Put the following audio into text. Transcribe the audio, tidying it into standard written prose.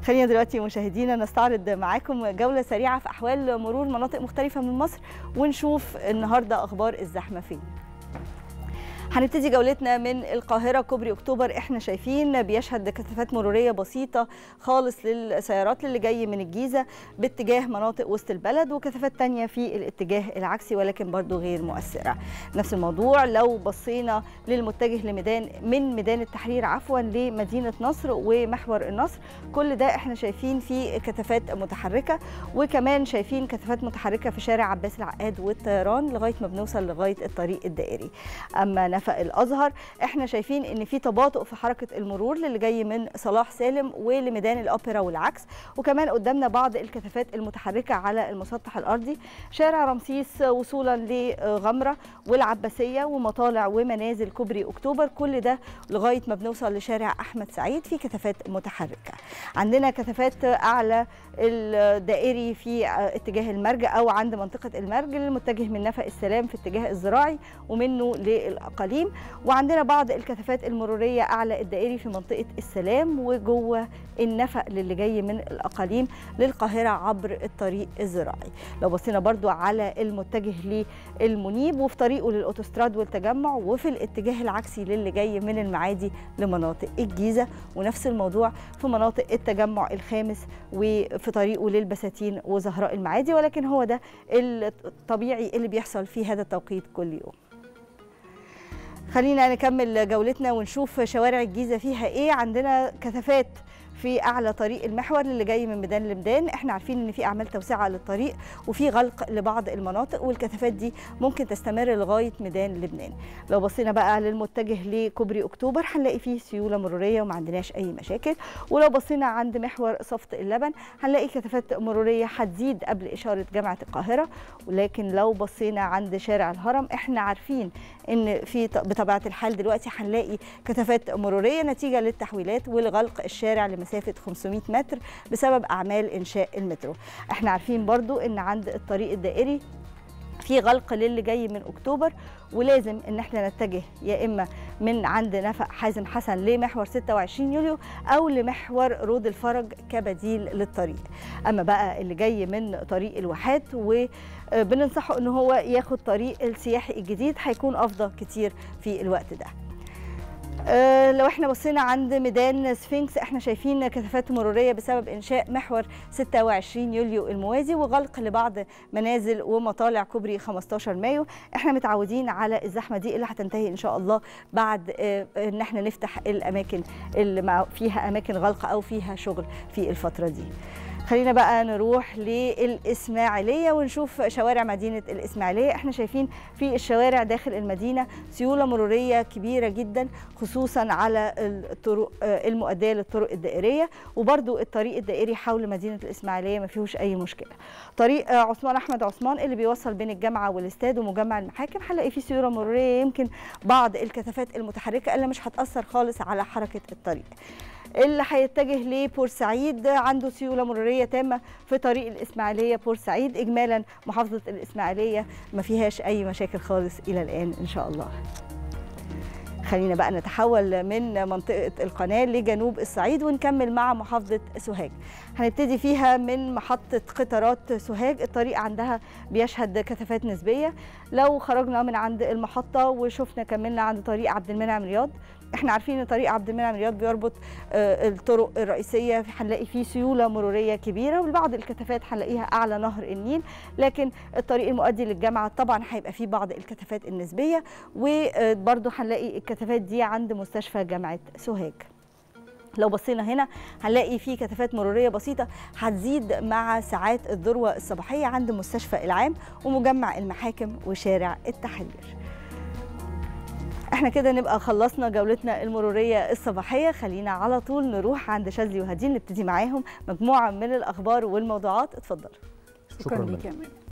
خلينا دلوقتي مشاهدينا نستعرض معاكم جولة سريعة في أحوال مرور مناطق مختلفة من مصر ونشوف النهاردة أخبار الزحمة فين. هنبتدي جولتنا من القاهرة. كوبري أكتوبر احنا شايفين بيشهد كثافات مرورية بسيطة خالص للسيارات اللي جاي من الجيزة باتجاه مناطق وسط البلد، وكثافات تانية في الاتجاه العكسي ولكن برضو غير مؤثرة. نفس الموضوع لو بصينا للمتجه من ميدان التحرير لمدينة نصر ومحور النصر، كل ده احنا شايفين فيه كثافات متحركة، وكمان شايفين كثافات متحركة في شارع عباس العقاد والطيران لغاية ما بنوصل لغاية الطريق الدائري. أما نفق الأزهر احنا شايفين ان في تباطؤ في حركة المرور للي جاي من صلاح سالم ولميدان الأوبرا والعكس، وكمان قدامنا بعض الكثافات المتحركة على المسطح الأرضي، شارع رمسيس وصولا لغمرة والعباسية ومطالع ومنازل كوبري أكتوبر، كل ده لغاية ما بنوصل لشارع أحمد سعيد في كثافات متحركة. عندنا كثافات أعلى الدائري في اتجاه المرج أو عند منطقة المرج للمتجه من نفق السلام في اتجاه الزراعي ومنه للأقاليم، وعندنا بعض الكثافات المرورية أعلى الدائري في منطقة السلام وجوه النفق للي جاي من الأقاليم للقاهرة عبر الطريق الزراعي. لو بصينا برضو على المتجه للمنيب وفي طريقه للأوتوستراد والتجمع، وفي الاتجاه العكسي للي جاي من المعادي لمناطق الجيزة، ونفس الموضوع في مناطق التجمع الخامس وفي طريقه للبساتين وزهراء المعادي، ولكن هو ده الطبيعي اللي بيحصل في هذا التوقيت كل يوم. خلينا نكمل جولتنا ونشوف شوارع الجيزة فيها ايه. عندنا كثافات في اعلى طريق المحور اللي جاي من ميدان لميدان، احنا عارفين ان في اعمال توسعه للطريق وفي غلق لبعض المناطق، والكثافات دي ممكن تستمر لغايه ميدان لبنان. لو بصينا بقى للمتجه لكوبري اكتوبر هنلاقي فيه سيوله مروريه وما عندناش اي مشاكل، ولو بصينا عند محور صفت اللبن هنلاقي كثافات مروريه هتزيد قبل اشاره جامعه القاهره، ولكن لو بصينا عند شارع الهرم احنا عارفين ان في بطبيعه الحال دلوقتي هنلاقي كثافات مروريه نتيجه للتحويلات والغلق الشارع مسافة 500 متر بسبب أعمال إنشاء المترو. احنا عارفين برضو ان عند الطريق الدائري في غلق للي جاي من أكتوبر، ولازم ان احنا نتجه يا اما من عند نفق حازم حسن لمحور 26 يوليو او لمحور رود الفرج كبديل للطريق. اما بقى اللي جاي من طريق الواحات وبننصحه ان هو ياخد طريق السياحي الجديد هيكون افضل كتير في الوقت ده. لو احنا بصينا عند ميدان سفنكس احنا شايفين كثافات مروريه بسبب انشاء محور 26 يوليو الموازي وغلق لبعض منازل ومطالع كوبري 15 مايو. احنا متعودين على الزحمه دي اللي هتنتهي ان شاء الله بعد ان احنا نفتح الاماكن اللي فيها اماكن غلق او فيها شغل في الفتره دي. خلينا بقى نروح للإسماعيلية ونشوف شوارع مدينة الإسماعيلية. احنا شايفين في الشوارع داخل المدينة سيولة مرورية كبيرة جدا خصوصا على الطرق المؤدية للطرق الدائرية، وبرضو الطريق الدائري حول مدينة الإسماعيلية ما فيهوش أي مشكلة. طريق عثمان أحمد عثمان اللي بيوصل بين الجامعة والاستاد ومجمع المحاكم هنلاقي فيه سيولة مرورية يمكن بعض الكثافات المتحركة اللي مش هتأثر خالص على حركة الطريق. اللي هيتجه لبورسعيد عنده سيولة مرورية تامة في طريق الإسماعيلية بورسعيد. إجمالا محافظة الإسماعيلية ما فيهاش أي مشاكل خالص إلى الآن إن شاء الله. خلينا بقى نتحول من منطقة القناة لجنوب الصعيد ونكمل مع محافظة سوهاج. هنبتدي فيها من محطة قطارات سوهاج، الطريق عندها بيشهد كثافات نسبية. لو خرجنا من عند المحطة وشفنا كملنا عند طريق عبد المنعم رياض، احنا عارفين ان طريق عبد المنعم رياض بيربط الطرق الرئيسيه، هنلاقي فيه سيوله مروريه كبيره وبعض الكثافات هنلاقيها اعلى نهر النيل، لكن الطريق المؤدي للجامعه طبعا هيبقى فيه بعض الكثافات النسبيه، وبرده هنلاقي الكثافات دي عند مستشفى جامعه سوهاج. لو بصينا هنا هنلاقي في كثافات مروريه بسيطه هتزيد مع ساعات الذروه الصباحيه عند مستشفى العام ومجمع المحاكم وشارع التحرير. احنا كده نبقى خلصنا جولتنا المروريه الصباحيه. خلينا على طول نروح عند شاذلي وهدين نبتدي معاهم مجموعه من الاخبار والموضوعات. اتفضلوا. شكرا لك.